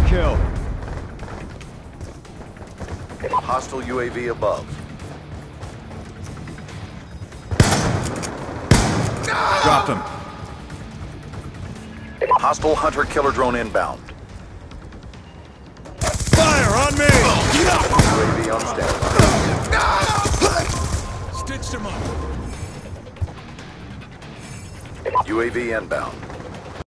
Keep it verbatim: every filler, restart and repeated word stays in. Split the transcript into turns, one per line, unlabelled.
kill.
Hostile U A V above.
Dropped him.
Hostile hunter-killer drone inbound.
Fire on me!
U A V on standby.
Stitched him up.
U A V inbound.